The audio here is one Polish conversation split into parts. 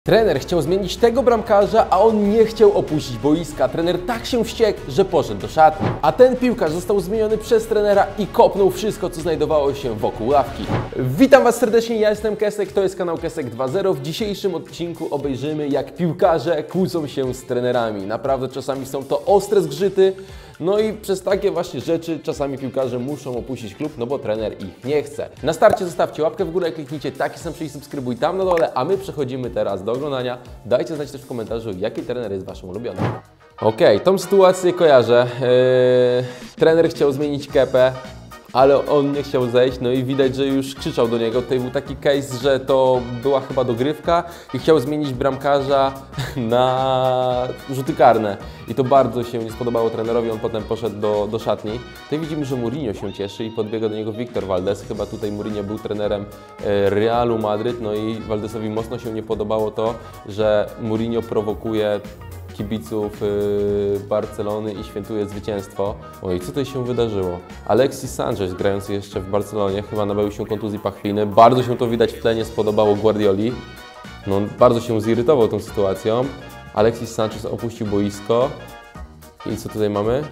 Trener chciał zmienić tego bramkarza, a on nie chciał opuścić boiska. Trener tak się wściekł, że poszedł do szatni. A ten piłkarz został zmieniony przez trenera i kopnął wszystko, co znajdowało się wokół ławki. Witam Was serdecznie, ja jestem Kesek, to jest kanał Kesek 2.0. W dzisiejszym odcinku obejrzymy, jak piłkarze kłócą się z trenerami. Naprawdę czasami są to ostre zgrzyty. No i przez takie właśnie rzeczy czasami piłkarze muszą opuścić klub, no bo trener ich nie chce. Na starcie zostawcie łapkę w górę, kliknijcie taki sam przycisk subskrybuj tam na dole, a my przechodzimy teraz do oglądania. Dajcie znać też w komentarzu, jaki trener jest Waszym ulubionym. Okej, tą sytuację kojarzę. Trener chciał zmienić Kepę, ale on nie chciał zejść, no i widać, że już krzyczał do niego. Tutaj był taki case, że to była chyba dogrywka i chciał zmienić bramkarza na rzuty karne. I to bardzo się nie spodobało trenerowi, on potem poszedł do szatni. Tutaj widzimy, że Mourinho się cieszy i podbiega do niego Victor Valdés. Chyba tutaj Mourinho był trenerem Realu Madryt, no i Valdesowi mocno się nie podobało to, że Mourinho prowokuje kibiców Barcelony i świętuje zwycięstwo. Oj, co tutaj się wydarzyło? Alexis Sanchez, grający jeszcze w Barcelonie, chyba nabawił się kontuzji pachwiny. Bardzo się to widać w tle, nie spodobało Guardioli. No, bardzo się zirytował tą sytuacją. Alexis Sanchez opuścił boisko. I co tutaj mamy?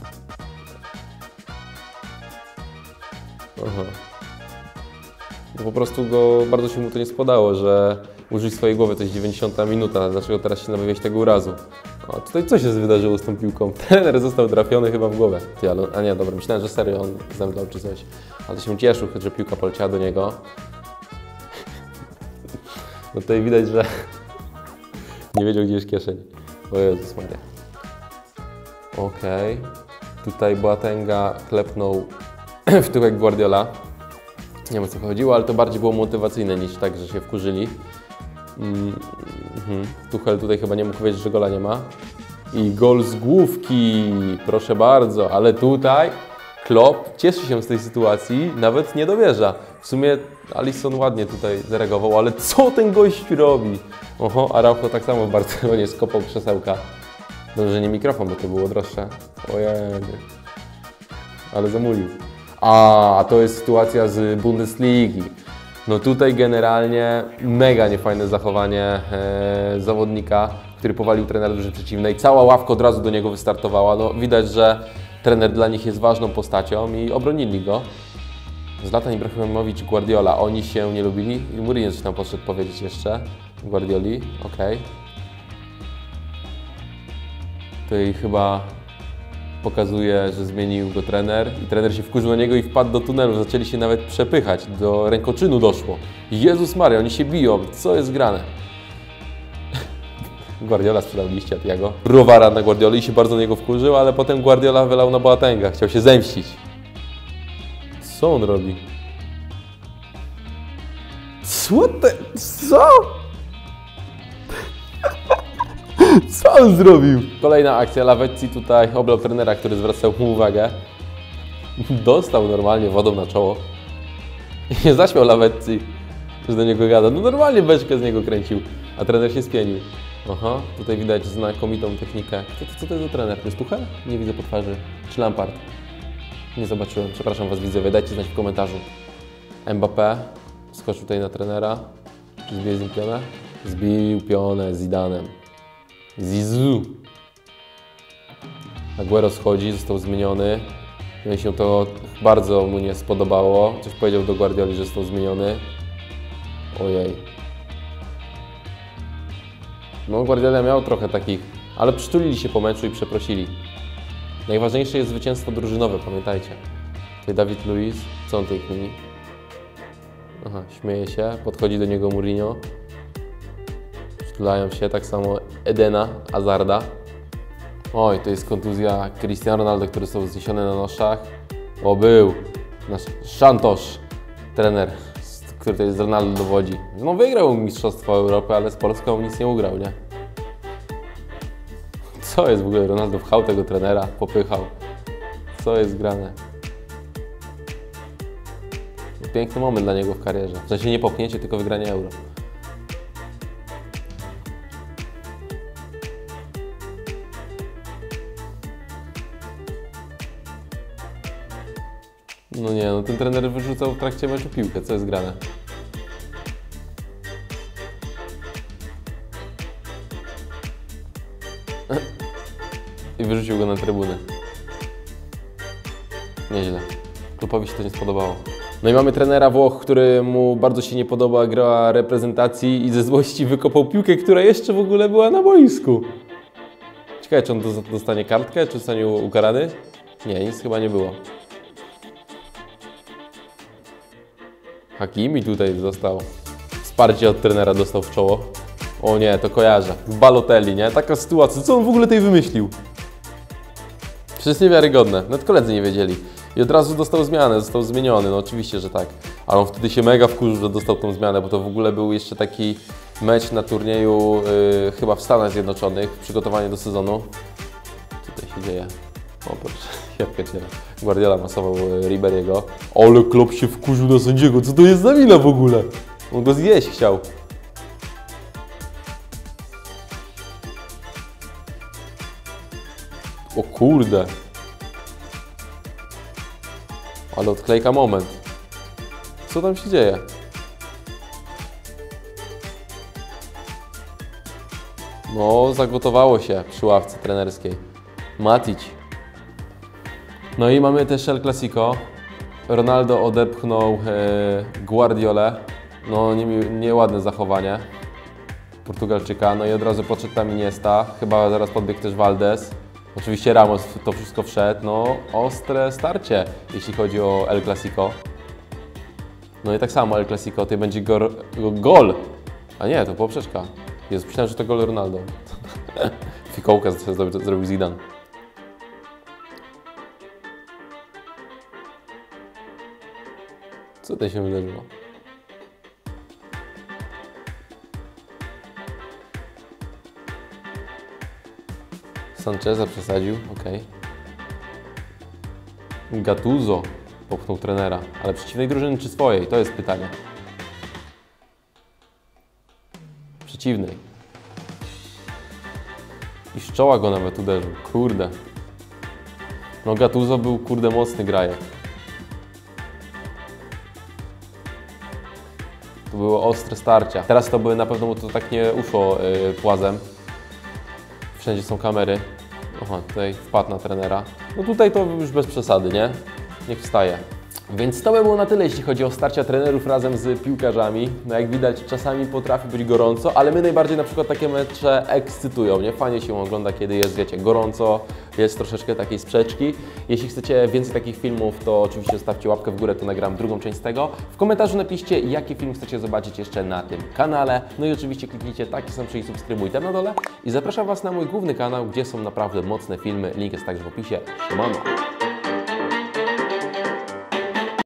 Aha. No, po prostu bardzo się mu to nie spodało, że użyj swojej głowy, to jest 90 minuta, dlaczego teraz się nabawiać tego urazu? O, tutaj co się wydarzyło z tą piłką? Trener został trafiony chyba w głowę. A nie, dobra, myślałem, że serio on zemdlał czy coś. Ale się cieszył, że piłka poleciała do niego. No tutaj widać, że nie wiedział, gdzie jest kieszeń. O Jezus Maria. Okej. Tutaj Boatenga klepnął w tyłek Guardiola. Nie wiem, o co chodziło, ale to bardziej było motywacyjne niż tak, że się wkurzyli. Tuchel tutaj chyba nie mógł wiedzieć, że gola nie ma. I gol z główki, proszę bardzo, ale tutaj Klopp cieszy się z tej sytuacji, nawet nie dowierza. W sumie Alisson ładnie tutaj zareagował, ale co ten gość robi? Oho, Araujo tak samo w Barcelonie skopał krzesełka. Dobrze, że nie mikrofon, bo to było droższe. Ojej, ale zamulił. A to jest sytuacja z Bundesligi. No tutaj generalnie mega niefajne zachowanie zawodnika, który powalił trenera drużyny przeciwnej. Cała ławka od razu do niego wystartowała. No, widać, że trener dla nich jest ważną postacią i obronili go. Zlatan Ibrahimowicz i Guardiola, oni się nie lubili. I Mourinho coś tam poszedł powiedzieć jeszcze. Guardioli, okej. Tutaj chyba pokazuje, że zmienił go trener i trener się wkurzył na niego i wpadł do tunelu. Zaczęli się nawet przepychać, do rękoczynu doszło. Jezus Maria, oni się biją, co jest grane? Guardiola sprzedał liście Thiago. Browara na Guardioli i się bardzo na niego wkurzył, ale potem Guardiola wylał na Boatenga, chciał się zemścić. Co on robi? Co? Co on zrobił? Kolejna akcja, Lavezzi tutaj oblał trenera, który zwracał mu uwagę. Dostał normalnie wodą na czoło. I nie zaśmiał Lavezzi, że do niego gada. No normalnie beczkę z niego kręcił, a trener się spienił. Aha, tutaj widać znakomitą technikę. Co to jest za trener? To jest Tuchel? Nie widzę po twarzy. Czy Lampard? Nie zobaczyłem, przepraszam Was widzowie, dajcie znać w komentarzu. Mbappé skoczył tutaj na trenera. Czy zbił z nim pionę? Zbił pionę z Zidanem. Zizou. Aguero schodzi, został zmieniony. No i się to bardzo mu nie spodobało. Coś powiedział do Guardioli, że został zmieniony. Ojej. No Guardiola miał trochę takich, ale przytulili się po meczu i przeprosili. Najważniejsze jest zwycięstwo drużynowe, pamiętajcie. Tutaj David Luiz, co on tutaj kmini? Aha, śmieje się, podchodzi do niego Mourinho. Przytulają się, tak samo Edena, Hazarda. Oj, to jest kontuzja Cristiano Ronaldo, który został zniesiony na noszach. O, był nasz Santos, trener, który tutaj z Ronaldo dowodzi. No wygrał Mistrzostwo Europy, ale z Polską nic nie ugrał, nie? Co jest w ogóle? Ronaldo pchał tego trenera, popychał. Co jest grane? Piękny moment dla niego w karierze. W sensie nie popchnięcie, tylko wygranie Euro. No nie, no ten trener wyrzucał w trakcie meczu piłkę, co jest grane? I wyrzucił go na trybuny. Nieźle. Kloppowi się to nie spodobało. No i mamy trenera Włoch, któremu bardzo się nie podoba gra reprezentacji i ze złości wykopał piłkę, która jeszcze w ogóle była na boisku. Ciekawe, czy on dostanie kartkę, czy zostanie ukarany? Nie, nic chyba nie było. Hakimi tutaj dostał. Wsparcie od trenera dostał w czoło. O nie, to kojarzę. Balotelli, nie? Taka sytuacja. Co on w ogóle tej wymyślił? Przecież niewiarygodne. Nawet koledzy nie wiedzieli. I od razu dostał zmianę, został zmieniony. No oczywiście, że tak. Ale on wtedy się mega wkurzył, że dostał tą zmianę, bo to w ogóle był jeszcze taki mecz na turnieju chyba w Stanach Zjednoczonych, przygotowanie do sezonu. Co tutaj się dzieje? O proszę, jabłka cię. Guardiola masował Riberiego. Ale Klopp się wkurzył na sędziego. Co to jest za mina w ogóle? On go zjeść chciał. O kurde. Ale odklejka moment. Co tam się dzieje? No, zagotowało się przy ławce trenerskiej. Matic. No i mamy też El Clasico. Ronaldo odepchnął Guardiolę. No, nieładne zachowanie Portugalczyka. No i od razu podszedł tam Iniesta. Chyba zaraz podbiegł też Valdez. Oczywiście Ramos w to wszystko wszedł. No, ostre starcie, jeśli chodzi o El Clasico. No i tak samo El Clasico, tutaj będzie gol. A nie, to poprzeczka. Jezu, myślałem, że to gol Ronaldo. Fikołkę zrobił Zidane. Co tutaj się wydarzyło? Sancheza przesadził, okej. Gattuso popchnął trenera, ale przeciwnej drużyny czy swojej? To jest pytanie. Przeciwnej. I z czoła go nawet uderzył, kurde. No Gattuso był, kurde, mocny grajek. To były ostre starcia. Teraz to były na pewno, bo to tak nie uszło płazem. Wszędzie są kamery. Aha, tutaj wpadł na trenera. No tutaj to już bez przesady, nie? Niech wstaje. Więc to by było na tyle, jeśli chodzi o starcia trenerów razem z piłkarzami. No jak widać, czasami potrafi być gorąco, ale mnie najbardziej na przykład takie mecze ekscytują, nie? Fajnie się ogląda, kiedy jest, wiecie, gorąco, jest troszeczkę takiej sprzeczki. Jeśli chcecie więcej takich filmów, to oczywiście zostawcie łapkę w górę, to nagram drugą część z tego. W komentarzu napiszcie, jaki film chcecie zobaczyć jeszcze na tym kanale. No i oczywiście kliknijcie taki sam przycisk subskrybuj tam na dole. I zapraszam Was na mój główny kanał, gdzie są naprawdę mocne filmy. Link jest także w opisie. Siemano!